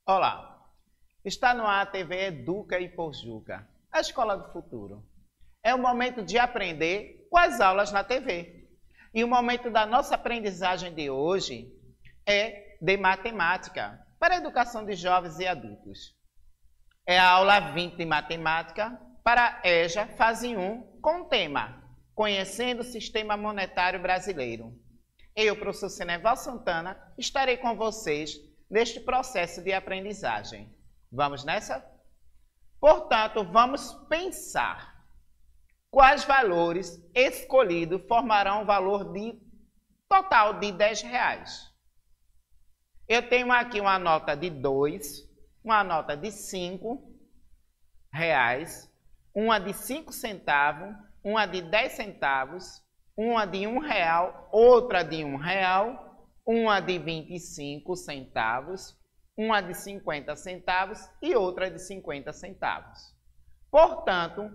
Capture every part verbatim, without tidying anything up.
Olá, está no ar a T V Educa e Pojuca, a escola do futuro. É o momento de aprender com as aulas na T V. E o momento da nossa aprendizagem de hoje é de matemática, para a educação de jovens e adultos. É a aula vinte de matemática para a EJA, fase um, com o tema Conhecendo o Sistema Monetário Brasileiro. Eu, professor Seneval Santana, estarei com vocês neste processo de aprendizagem. Vamos nessa? Portanto, vamos pensar quais valores escolhidos formarão o valor de, total de dez reais. Eu tenho aqui uma nota de dois, uma nota de cinco reais, uma de cinco centavos, uma de dez centavos, uma de um real, outra de um real, uma de vinte e cinco centavos, uma de cinquenta centavos e outra de cinquenta centavos. Portanto,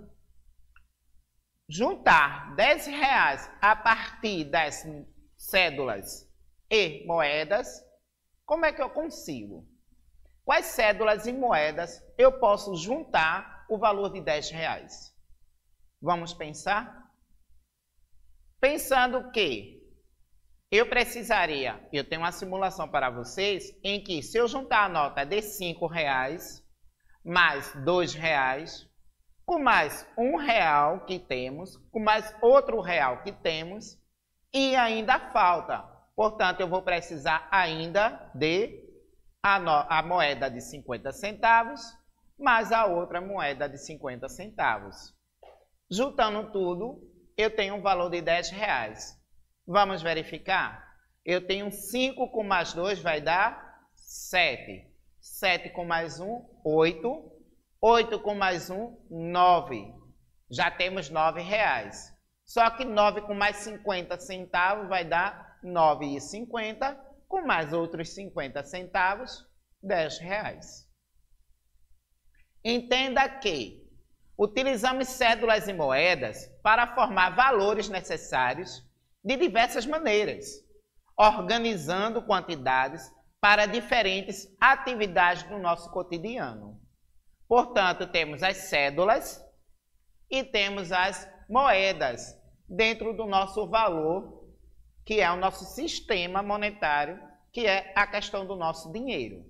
juntar dez reais a partir das cédulas e moedas, como é que eu consigo? Quais cédulas e moedas eu posso juntar o valor de dez reais? Vamos pensar? Pensando que eu precisaria, eu tenho uma simulação para vocês, em que se eu juntar a nota de cinco reais, mais dois reais, com mais um real que temos, com mais outro real que temos, e ainda falta. Portanto, eu vou precisar ainda de a, no, a moeda de cinquenta centavos, mais a outra moeda de cinquenta centavos. Juntando tudo, eu tenho um valor de dez reais. Vamos verificar? Eu tenho cinco com mais dois vai dar sete. sete com mais um, oito. oito com mais um, nove. Já temos nove reais. Só que nove com mais cinquenta centavos vai dar nove e cinquenta. Com mais outros cinquenta centavos, dez reais. Entenda que utilizamos cédulas e moedas para formar valores necessários de diversas maneiras, organizando quantidades para diferentes atividades do nosso cotidiano. Portanto, temos as cédulas e temos as moedas dentro do nosso valor, que é o nosso sistema monetário, que é a questão do nosso dinheiro.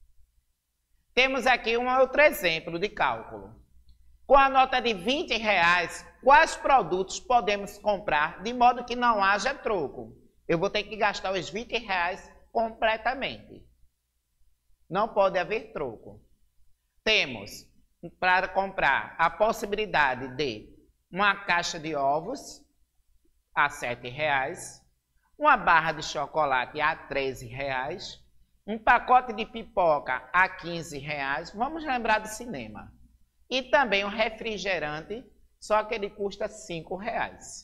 Temos aqui um outro exemplo de cálculo. Com a nota de vinte reais, quais produtos podemos comprar de modo que não haja troco? Eu vou ter que gastar os vinte reais completamente. Não pode haver troco. Temos para comprar a possibilidade de uma caixa de ovos a sete reais, uma barra de chocolate a treze reais, um pacote de pipoca a quinze reais. Vamos lembrar do cinema. E também um refrigerante, só que ele custa cinco reais.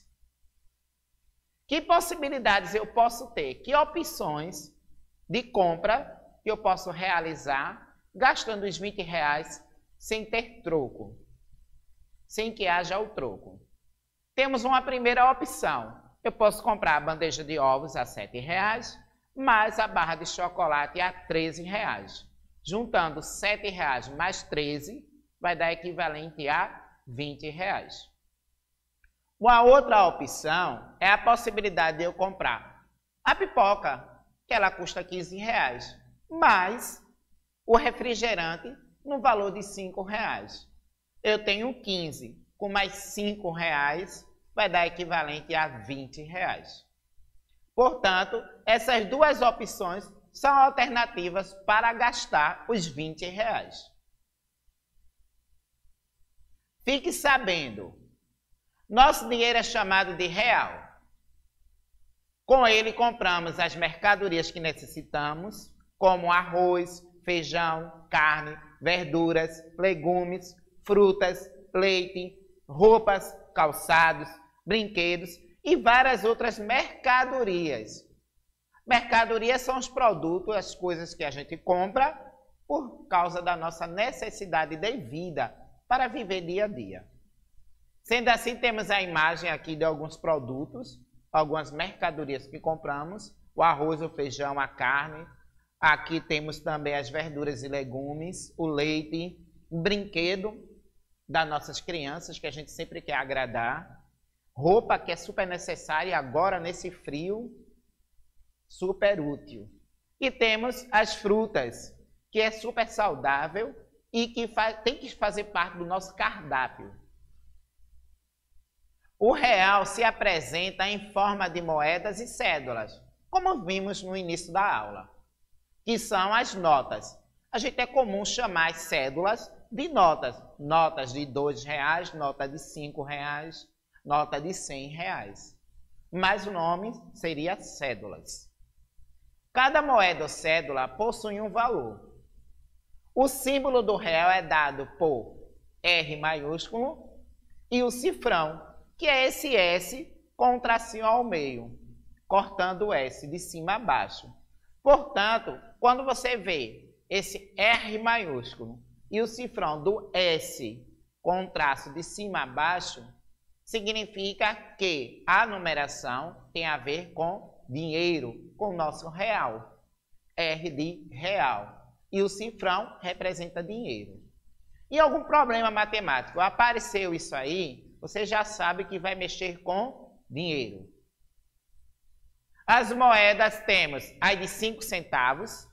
Que possibilidades eu posso ter? Que opções de compra eu posso realizar gastando os vinte reais sem ter troco? Sem que haja o troco. Temos uma primeira opção. Eu posso comprar a bandeja de ovos a sete reais, mais a barra de chocolate a treze reais. Juntando sete reais mais treze, vai dar equivalente a vinte reais. Uma outra opção é a possibilidade de eu comprar a pipoca, que ela custa quinze reais, mais o refrigerante no valor de cinco reais. Eu tenho quinze, com mais cinco reais, vai dar equivalente a vinte reais. Portanto, essas duas opções são alternativas para gastar os vinte reais. Fique sabendo, nosso dinheiro é chamado de real. Com ele compramos as mercadorias que necessitamos, como arroz, feijão, carne, verduras, legumes, frutas, leite, roupas, calçados, brinquedos e várias outras mercadorias. Mercadorias são os produtos, as coisas que a gente compra por causa da nossa necessidade de vida para viver dia a dia. Sendo assim, temos a imagem aqui de alguns produtos, algumas mercadorias que compramos, o arroz, o feijão, a carne, Aqui temos também as verduras e legumes, o leite, um brinquedo das nossas crianças, que a gente sempre quer agradar. Roupa, que é super necessária agora nesse frio, super útil. E temos as frutas, que é super saudável e que faz, tem que fazer parte do nosso cardápio. O real se apresenta em forma de moedas e cédulas, como vimos no início da aula, que são as notas. A gente é comum chamar as cédulas de notas. Notas de dois reais, nota de cinco reais, nota de cem reais. Mas o nome seria cédulas. Cada moeda ou cédula possui um valor. O símbolo do real é dado por R maiúsculo e o cifrão, que é esse S com um tracinho ao meio, cortando o S de cima a baixo. Portanto, quando você vê esse R maiúsculo e o cifrão do S com um traço de cima a baixo, significa que a numeração tem a ver com dinheiro, com o nosso real. R de real. E o cifrão representa dinheiro. E algum problema matemático apareceu isso aí, você já sabe que vai mexer com dinheiro. As moedas temos as de cinco centavos.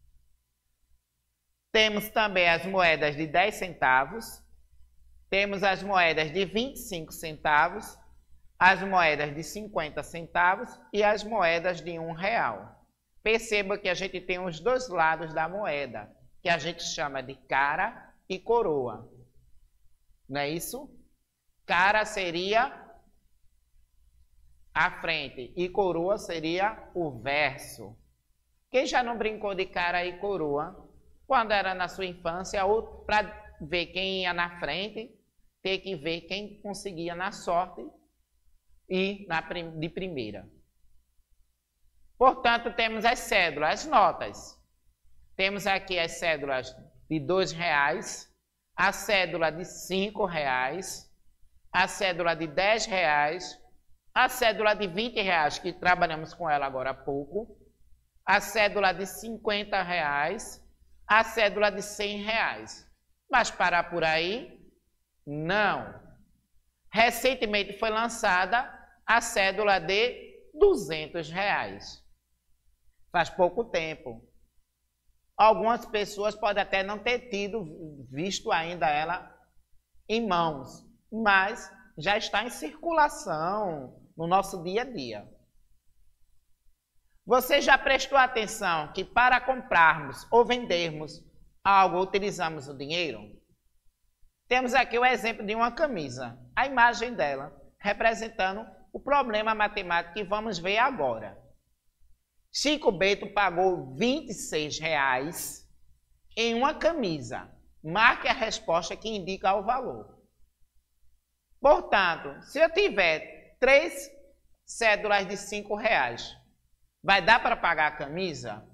Temos também as moedas de dez centavos. Temos as moedas de vinte e cinco centavos. As moedas de cinquenta centavos e as moedas de um real. Perceba que a gente tem os dois lados da moeda, que a gente chama de cara e coroa. Não é isso? Cara seria a frente e coroa seria o verso. Quem já não brincou de cara e coroa, quando era na sua infância, ou para ver quem ia na frente, ter que ver quem conseguia na sorte e na, de primeira. Portanto, temos as cédulas, as notas. Temos aqui as cédulas de dois reais, a cédula de cinco reais, a cédula de dez reais, a cédula de vinte reais, que trabalhamos com ela agora há pouco, a cédula de cinquenta reais, a cédula de cem reais. Mas parar por aí? Não. Recentemente foi lançada a cédula de duzentos reais. Faz pouco tempo. Algumas pessoas podem até não ter tido, visto ainda ela em mãos, mas já está em circulação no nosso dia a dia. Você já prestou atenção que para comprarmos ou vendermos algo utilizamos o dinheiro? Temos aqui o exemplo de uma camisa, a imagem dela, representando o problema matemático que vamos ver agora. Chico Bento pagou vinte e seis reais em uma camisa. Marque a resposta que indica o valor. Portanto, se eu tiver três cédulas de cinco reais, vai dar para pagar a camisa?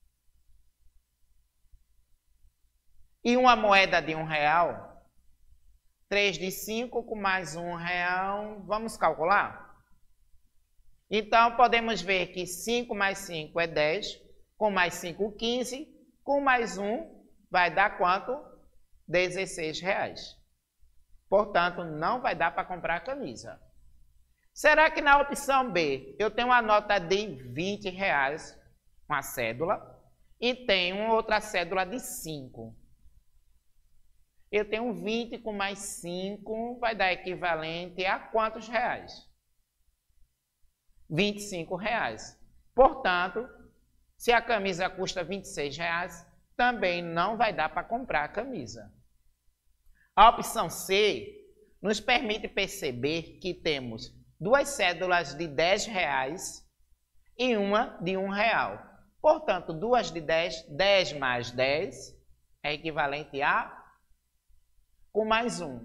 E uma moeda de um real? Três de cinco com mais um real, vamos calcular? Então, podemos ver que cinco mais cinco é dez, com mais cinco, quinze, com mais um vai dar quanto? dezesseis reais. Portanto, não vai dar para comprar a camisa. Será que na opção B eu tenho uma nota de vinte reais, uma cédula, e tenho outra cédula de cinco? Eu tenho vinte com mais cinco, vai dar equivalente a quantos reais? vinte e cinco reais. Portanto, se a camisa custa vinte e seis reais, também não vai dar para comprar a camisa. A opção C nos permite perceber que temos duas cédulas de dez reais e uma de um real. Portanto, duas de dez, dez mais dez é equivalente a com mais um.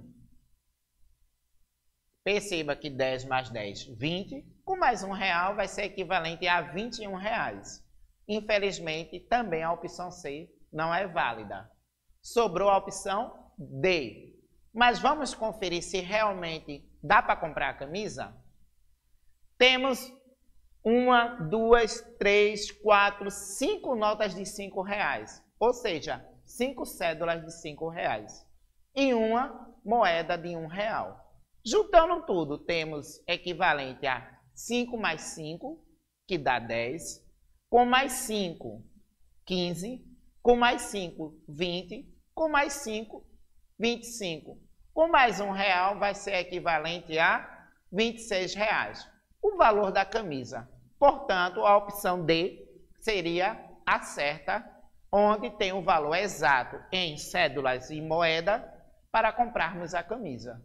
Perceba que dez mais dez, vinte. Com mais um real vai ser equivalente a vinte e um reais. Infelizmente, também a opção C não é válida. Sobrou a opção D. Mas vamos conferir se realmente dá para comprar a camisa? Temos uma, duas, três, quatro, cinco notas de cinco reais. Ou seja, cinco cédulas de cinco reais. E uma moeda de um real. Juntando tudo, temos equivalente a cinco mais cinco, que dá dez. Com mais cinco, quinze. Com mais cinco, vinte. Com mais cinco, vinte e cinco. Com mais um real vai ser equivalente a vinte e seis reais. O valor da camisa. Portanto, a opção D seria a certa, onde tem o valor exato em cédulas e moeda para comprarmos a camisa.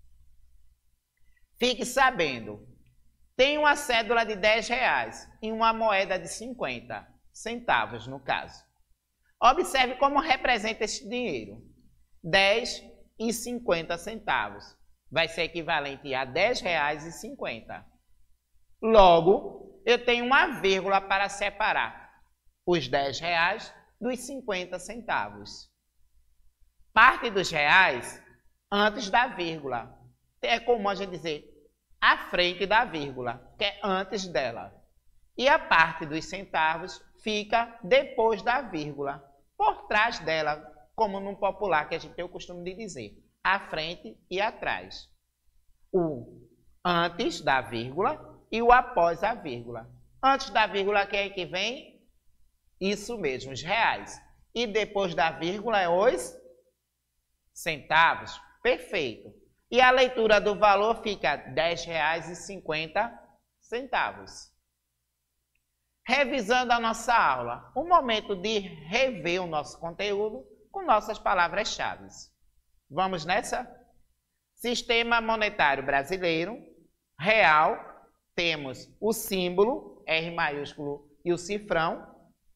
Fique sabendo, tem uma cédula de dez reais e uma moeda de cinquenta centavos, no caso. Observe como representa esse dinheiro. dez e cinquenta centavos. Vai ser equivalente a dez reais e cinquenta. Logo, eu tenho uma vírgula para separar os dez reais dos cinquenta centavos. Parte dos reais antes da vírgula. É comum a gente dizer à frente da vírgula, que é antes dela. E a parte dos centavos fica depois da vírgula, por trás dela, como no popular que a gente tem o costume de dizer, à frente e atrás. O antes da vírgula e o após a vírgula. Antes da vírgula, quem é que vem? Isso mesmo, os reais. E depois da vírgula é os centavos. Perfeito. E a leitura do valor fica dez reais e cinquenta centavos. Revisando a nossa aula, o momento de rever o nosso conteúdo com nossas palavras-chave. Vamos nessa? Sistema monetário brasileiro, real, temos o símbolo, R maiúsculo e o cifrão.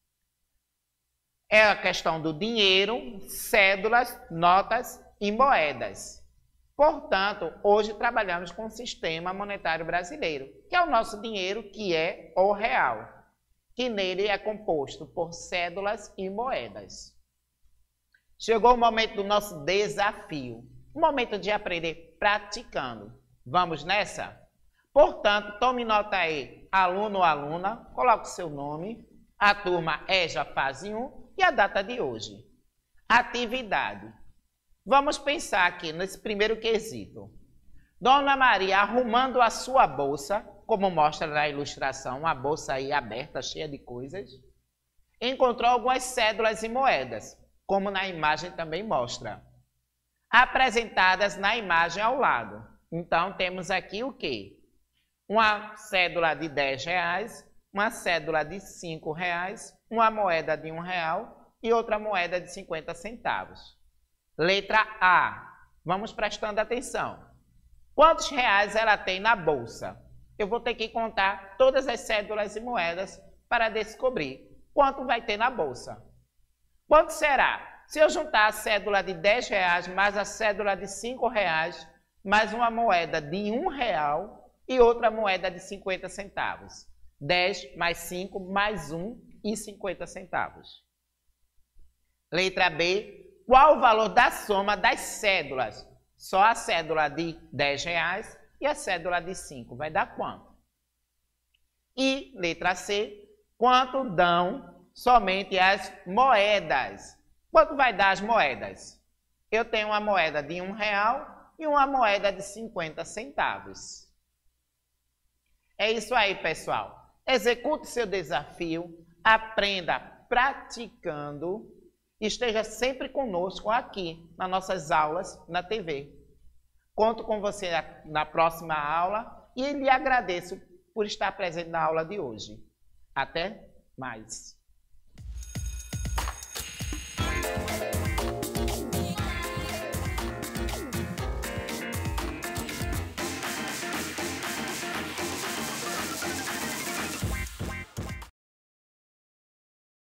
É a questão do dinheiro, cédulas, notas e moedas. Portanto, hoje trabalhamos com o sistema monetário brasileiro, que é o nosso dinheiro, que é o real, que nele é composto por cédulas e moedas. Chegou o momento do nosso desafio, o momento de aprender praticando. Vamos nessa? Portanto, tome nota aí, aluno ou aluna, coloque o seu nome, a turma é já fase um e a data de hoje. Atividade. Vamos pensar aqui nesse primeiro quesito. Dona Maria arrumando a sua bolsa, como mostra na ilustração, uma bolsa aí aberta, cheia de coisas, encontrou algumas cédulas e moedas, como na imagem também mostra, apresentadas na imagem ao lado. Então, temos aqui o quê? Uma cédula de dez reais, uma cédula de cinco reais, uma moeda de um real e outra moeda de cinquenta centavos. Letra A. Vamos prestando atenção. Quantos reais ela tem na bolsa? Eu vou ter que contar todas as cédulas e moedas para descobrir quanto vai ter na bolsa. Quanto será? Se eu juntar a cédula de dez reais mais a cédula de cinco reais, mais uma moeda de um real e outra moeda de cinquenta centavos. dez mais cinco mais um e cinquenta centavos. Letra B. Qual o valor da soma das cédulas? Só a cédula de dez reais e a cédula de cinco. Vai dar quanto? E, letra C. Quanto dão somente as moedas? Quanto vai dar as moedas? Eu tenho uma moeda de um real e uma moeda de cinquenta centavos. É isso aí, pessoal. Execute seu desafio, aprenda praticando. Esteja sempre conosco aqui nas nossas aulas na T V. Conto com você na próxima aula e lhe agradeço por estar presente na aula de hoje. Até mais!